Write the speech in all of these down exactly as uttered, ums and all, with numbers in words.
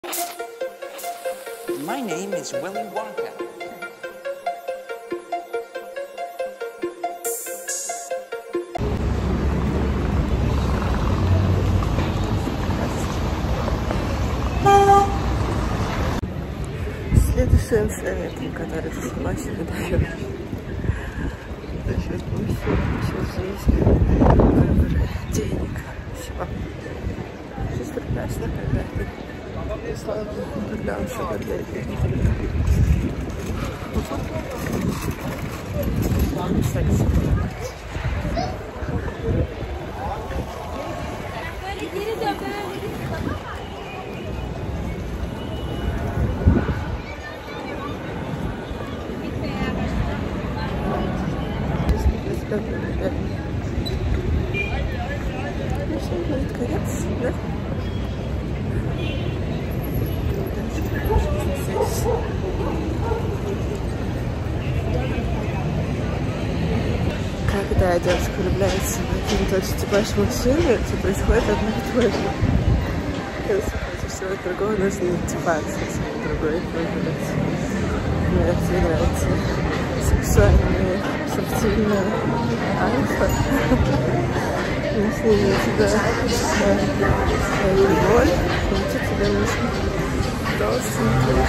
My name is Willy Wonka. Следующим советом, который сама себе дает. За счет мысли, за счет жизни, выбора, денег, всего. Жизнь прекрасна, когда ты, слава Богу, когда он все гордеет. Секс. Будет конец, да? Когда девушка влюбляется в один и тот же типаж мужчины, то происходит одно и то же. Когда против всего другого нужно типаж совсем другой выбрать. Мне нравится сексуальные, субтильные альфа. Если я тебя свою боль, то тебе нужно толстенький,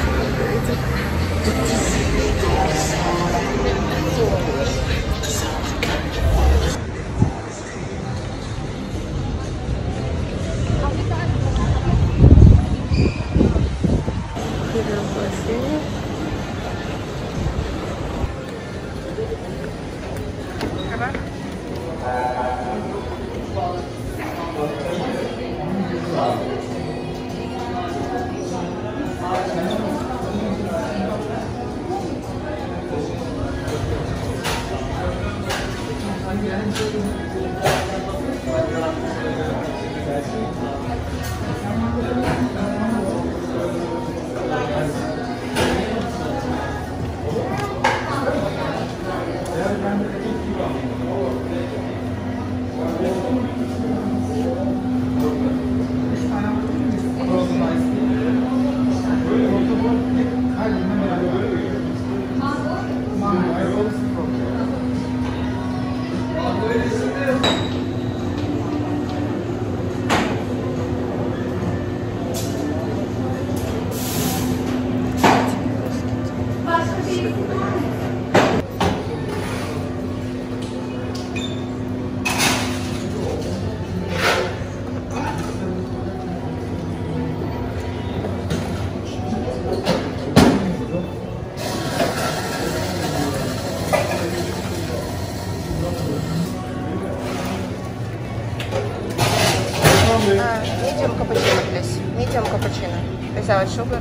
берем бассейн. Medium cappuccino, please. Medium cappuccino. Without sugar.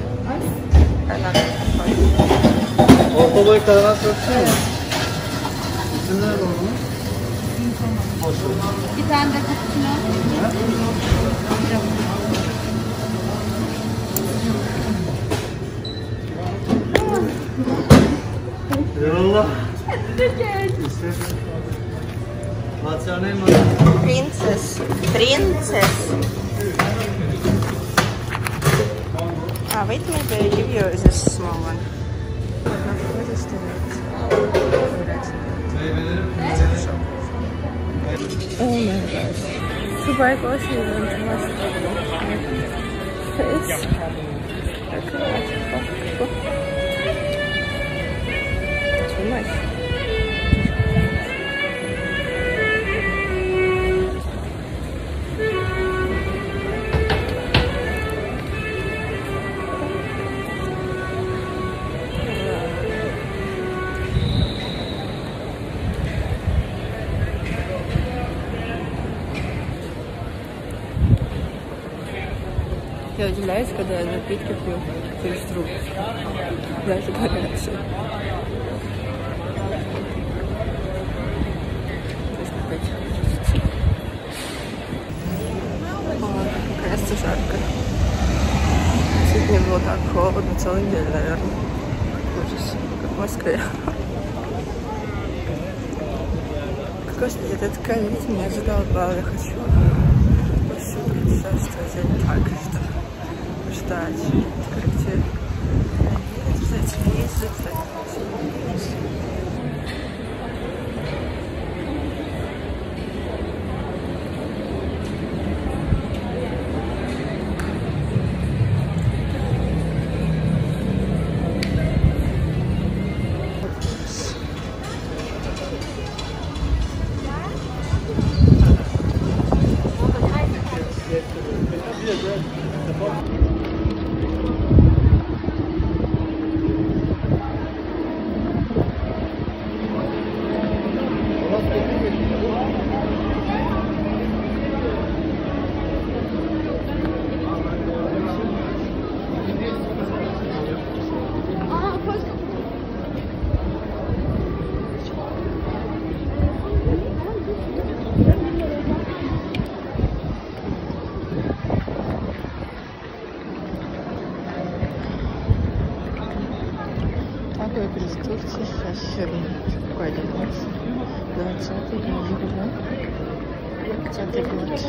Orta boy kadar söylesene. İsim nerede onun? Bir tane de cappuccino. Eyvallah. What's your name? Princess. Princess. Ah, wait, maybe I give you this small one. Oh my gosh. Super close even to my face. Too much. Я удивляюсь, когда я напитки пью через трубку. Даже горячие. О, кажется, жарко. Сегодня было так холодно целый день, наверное. Ужас, как в Москве. Господи, этот ковид меня задолбал. Я хочу повсюду путешествовать, а не так, что... ждать. Открытие. Кстати, есть, кстати. Турции сейчас сегодня какой день? двадцатый июля. двадцатый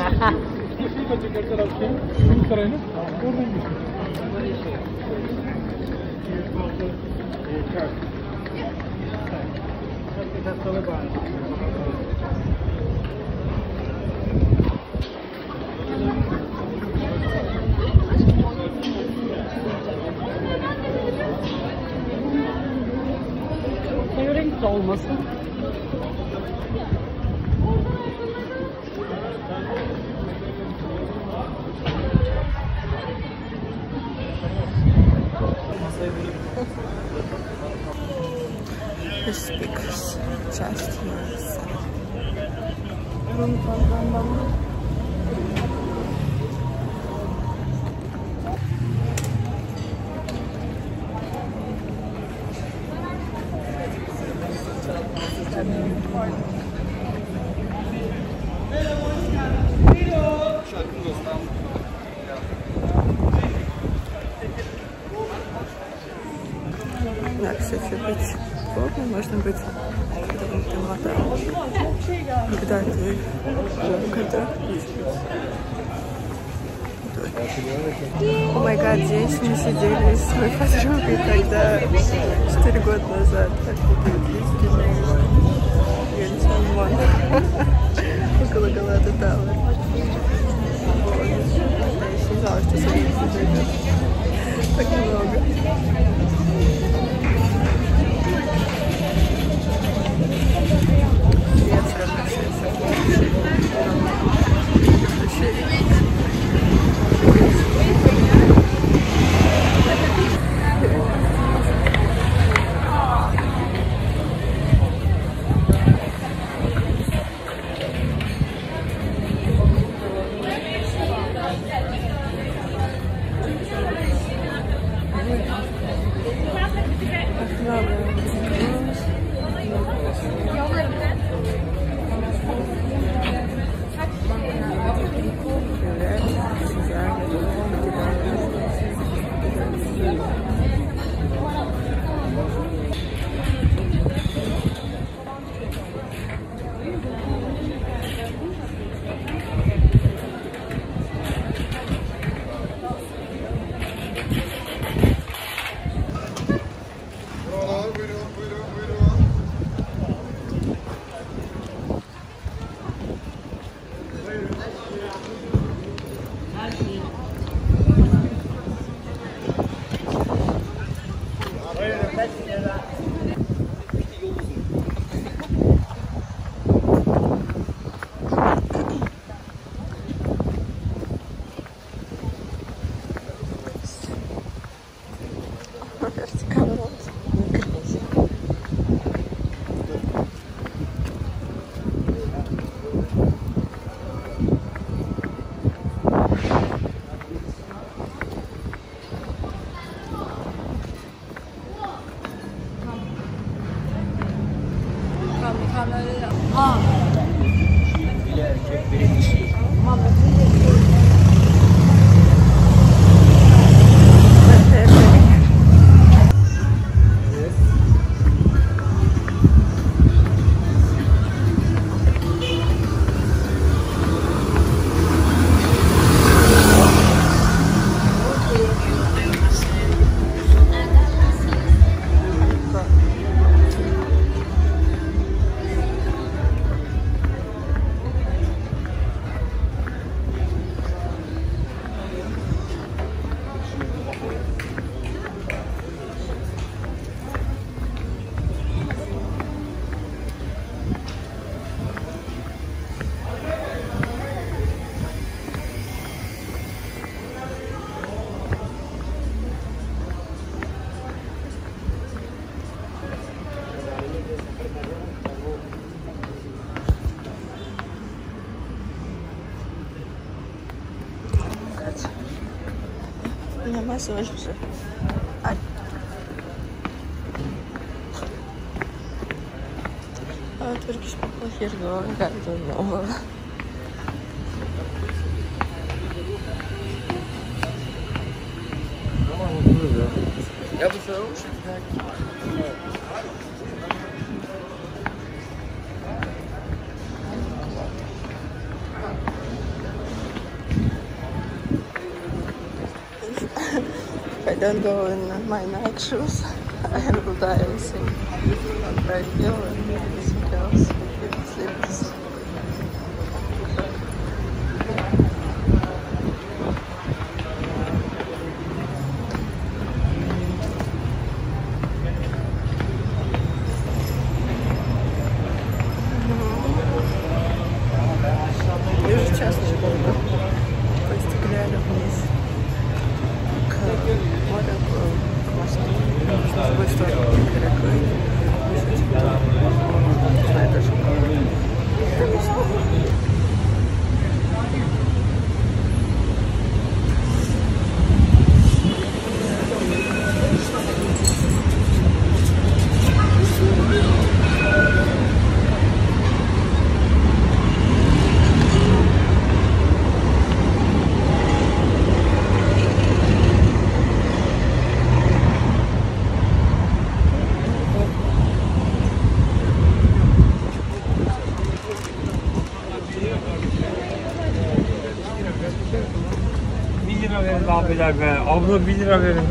Renk olmasın. The speakers just here. Да, кстати, быть плотно можно быть, когда вы там вода, когда ты когда О май гад, здесь мы сидели с моей подругой, когда четыре года назад около Галата Тауэр. Я не знала, что сегодня зайдет так много. Нет, мозоль уже. Ай. А Turkish people here going, I don't know. Ja, das wäre auch schön. If I don't go in my night shoes, I will die also. Right here and everything else. Slippers. Я уже час не помню. То есть глядя вниз к морю, к мосту. С другой стороны перекрыт. Не знаю даже как. bir lira verin abiler be. Abla bir lira verin.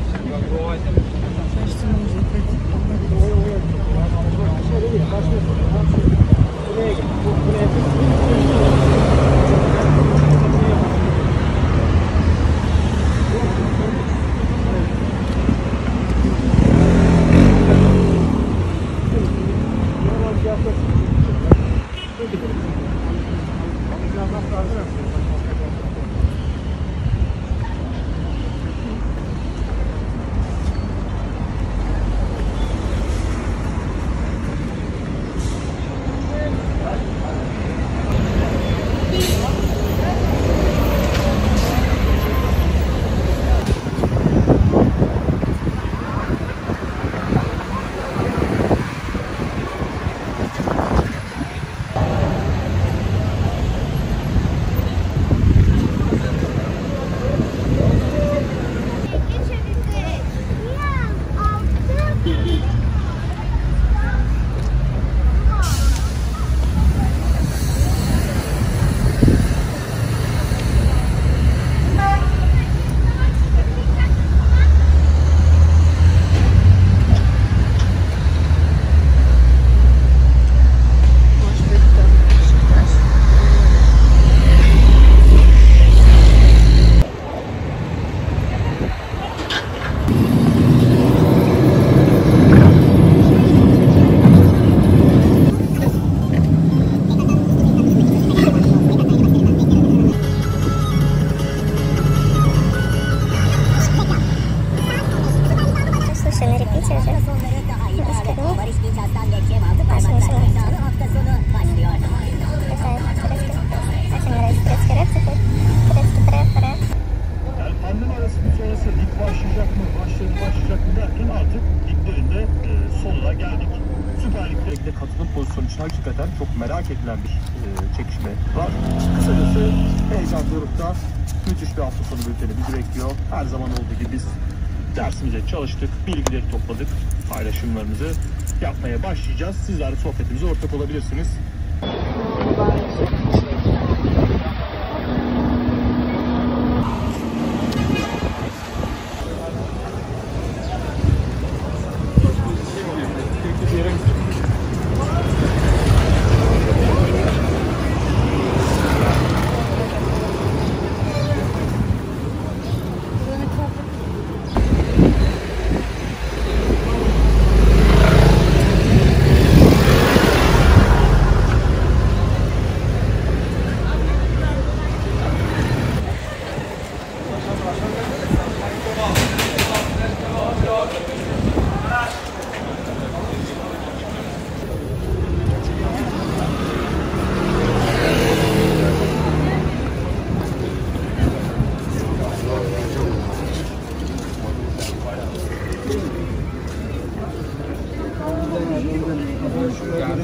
Katılım pozisyonu için hakikaten çok merak edilen bir e, çekişme var. Kısacası heyecan dorukta müthiş bir hafta sonu bülteni bizi bekliyor. Her zaman olduğu gibi biz dersimize çalıştık, bilgileri topladık, paylaşımlarımızı yapmaya başlayacağız. Sizler de sohbetimize ortak olabilirsiniz.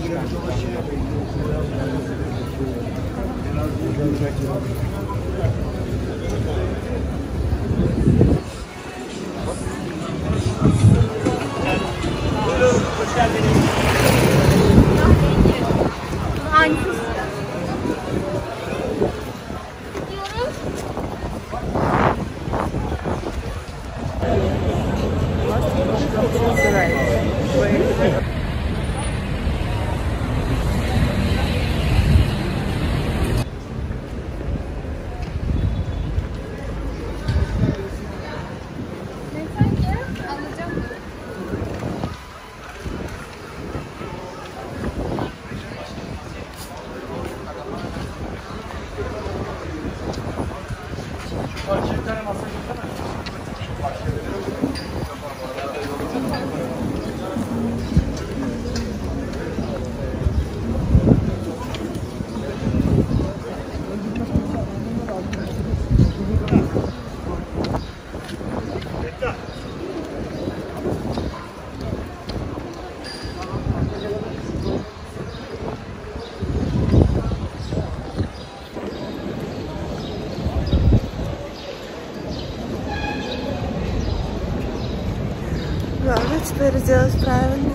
Главное теперь сделать правильно.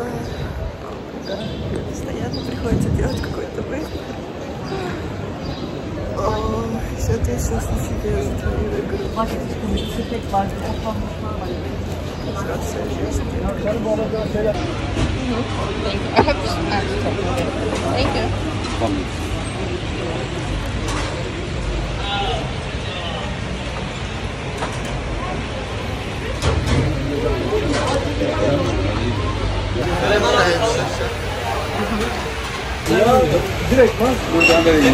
Постоянно приходится делать какой-то выход. О, все отлично случилось. Thank you. Direkt var. Buradan vereyim.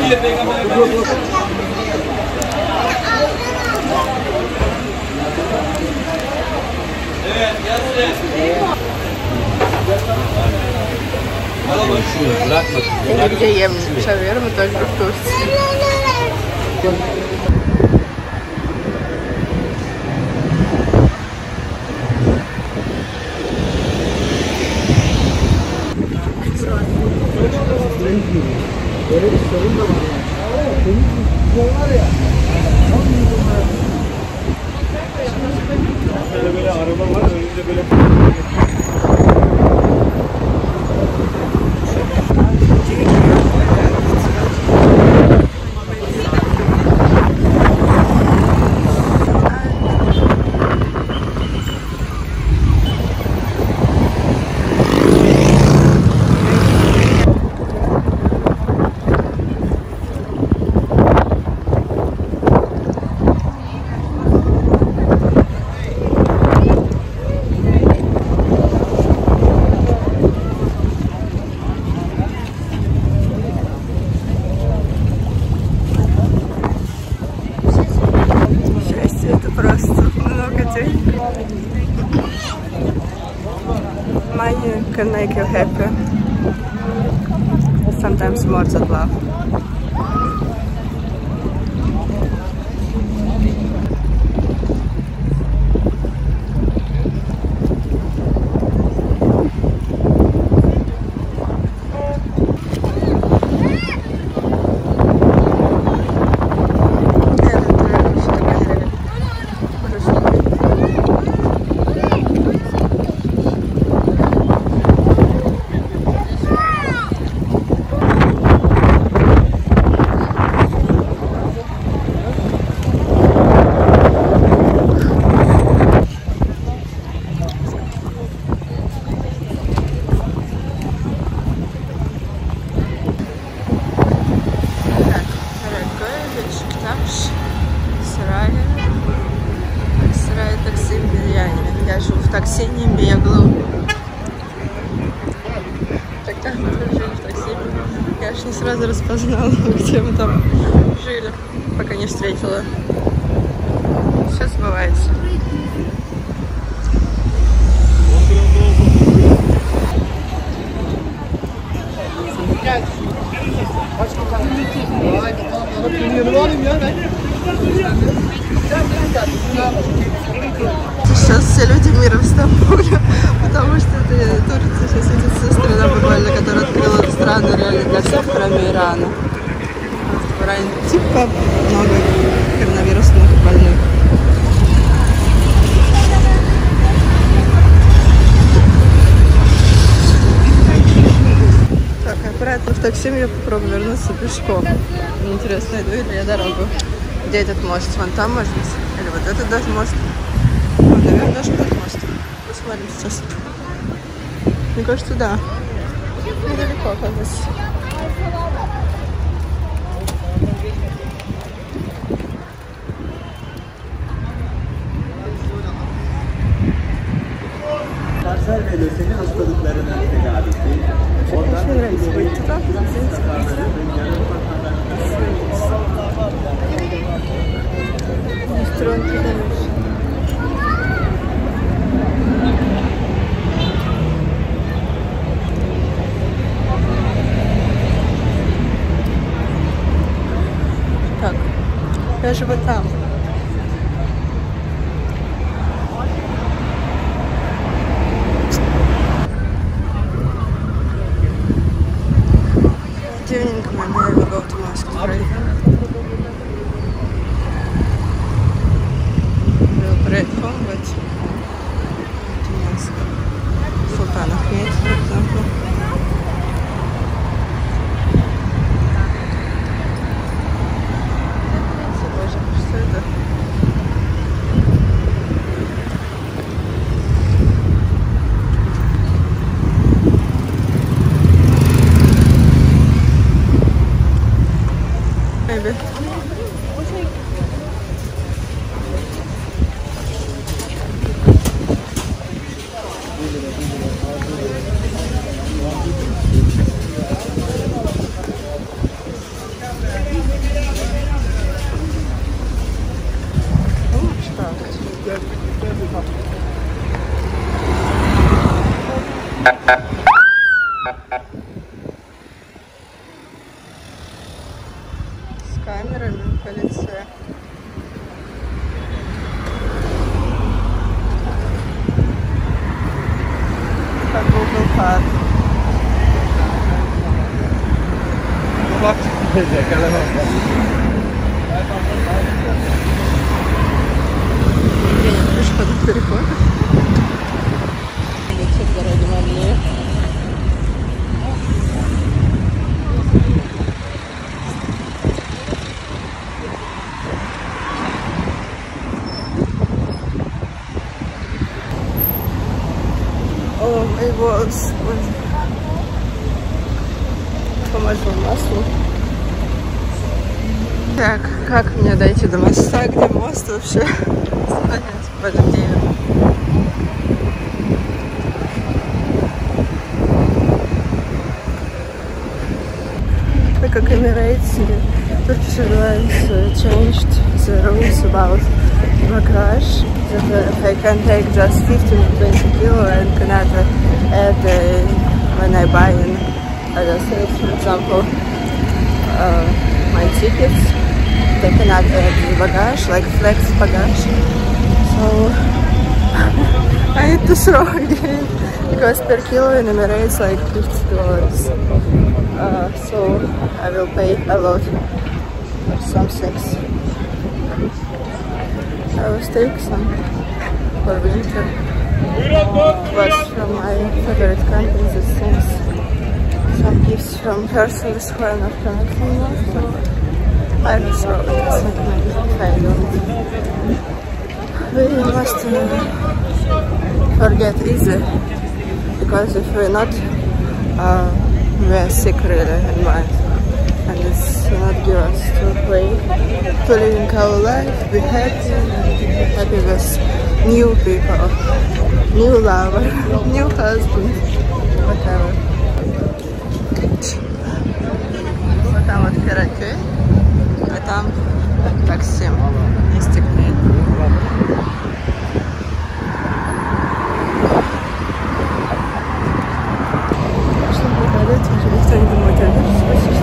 Evet, gelsin. Я где ем шаверму, только в Турции. Böyle bir sorun da var yani. Senin bu var ya. Böyle böyle araba var, önünde böyle. Money can make you happy. Sometimes more than love. Я живу в такси, не беглу. Тогда мы жили в такси. Я аж не сразу распознала, где мы там жили, пока не встретила. Все сбывается. Сейчас все люди мира в Стамбуле, потому что это Турция сейчас единственная страна буквально, которая открыла страну реально для всех, кроме Ирана. В Иране типа много коронавирусных больных. Так, обратно в такси я попробую вернуться пешком. Мне интересно, иду ли я дорогу. Где этот мост? Вон там, может быть? Или вот этот даже мост? Ну, наверное, даже этот мост. Посмотрим сейчас. Мне кажется, да. Недалеко, оказывается. Kanser ve lösemi hastalıklarının tedavisi, organ ve kemik Так, я живу там. Evening, maybe I will go to mosque today. We'll pray at home, but to mosque. Sultan Ahmed, for example. Боже, что это? Maybe. С камерами по лице. Как Google Card. Пешеходных переходов. Летит дороги Марии. Oh, it was по моему маслу. Так, как мне дойти до моста? Где мост вообще? Понять, по людей. Так как Emirates или Turkish Airlines changed the rules about bagage, that I can take just fifteen to twenty kilo and cannot add uh, when I buy in other sales, for example, uh, my tickets, they cannot add the bagage, like flex bagage. So I need to throw again because per kilo in Emirates like fifty dollars. Uh, so I will pay a lot for some things. I will take some for winter. But from my favorite countries, it seems some gifts from persons who are not connected enough. So I will throw it. It's not maybe if I don't. We must uh, forget easy, because if we're not, uh, we are sick really in mind. And it's not give us to play, to living our life, be happy, and be happy with new people, new lover, new husband, whatever. Вот там вот Каракей, а там такси Истикли. Что продать, уже никто не думает о этом.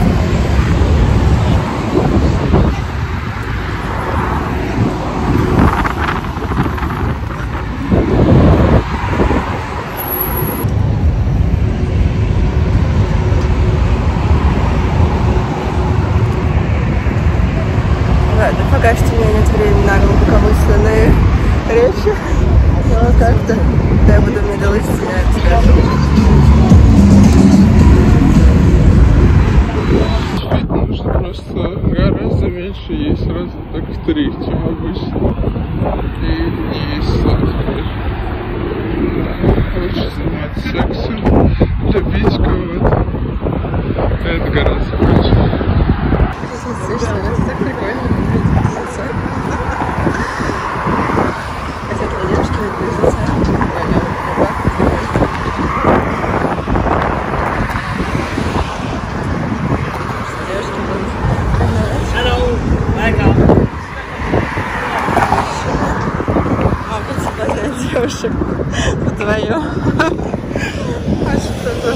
так-то. Да, я буду медалить, я тебя. Нужно просто гораздо меньше есть, сразу так в три, чем обычно. И не есть сладкое. Лучше заниматься сексом, любить кого-то. Это гораздо лучше. Это так прикольно. Хотя для девушки выглядит девушек вдвоем. А что-то.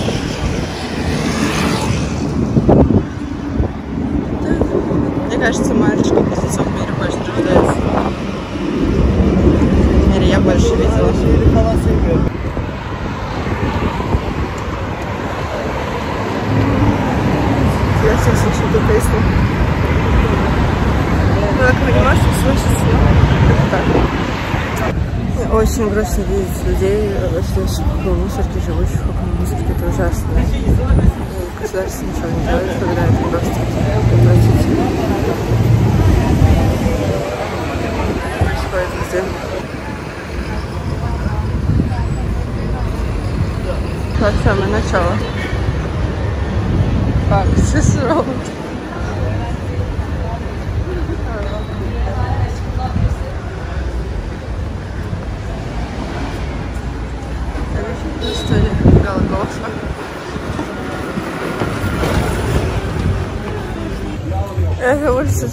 Мне кажется, мальчик близнецов в мире больше рождается. В мире я больше видела. Я все слышу эту песню. Ну, так вы не можете слышать, но так. Мне очень грустно видеть людей, стоящих около мусорки, живущих около мусорки. Это ужасно. И государство ничего не делает, когда это просто отвратительно. Происходит везде. Так, самое начало. Так, Cicero. Что ли? Голгофа. Это улица.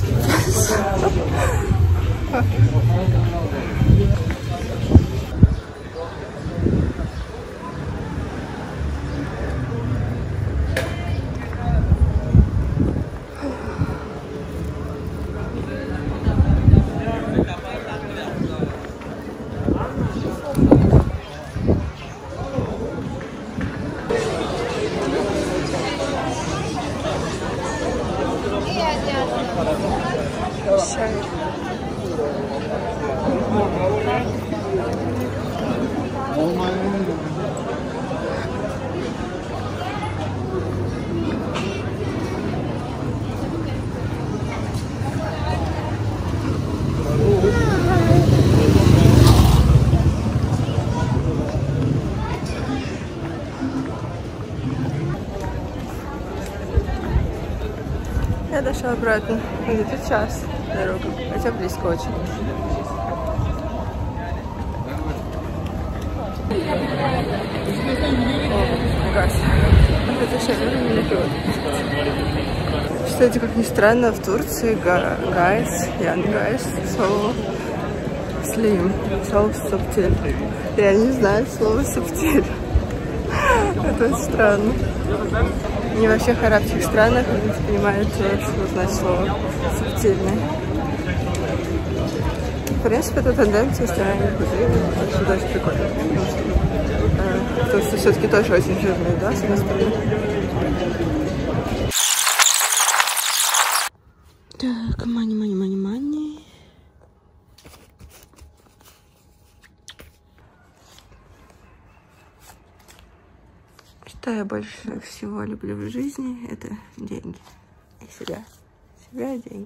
Я дошла обратно. Где-то час дорога. Хотя близко очень. О, газ. Это шаверма или пиво? Кстати, как ни странно, в Турции гайс, young guys, so slim, so subtil. Я не знаю слова subtil. Это очень странно. Не во всех арабских странах не понимают, что значит слово субтильный. В принципе, это тенденция страны худые, это очень прикольно. Потому что все-таки тоже очень жирные, да, с одной стороны. Так, мани, мани, мани, мани. Что я больше всего люблю в жизни, это деньги. И себя. Себя и деньги.